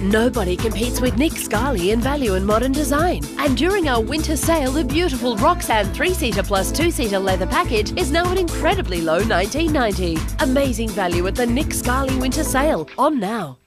Nobody competes with Nick Scali in value and modern design. And during our winter sale, the beautiful Roxanne 3-seater plus 2-seater leather package is now an incredibly low $19.90. Amazing value at the Nick Scali winter sale. On now.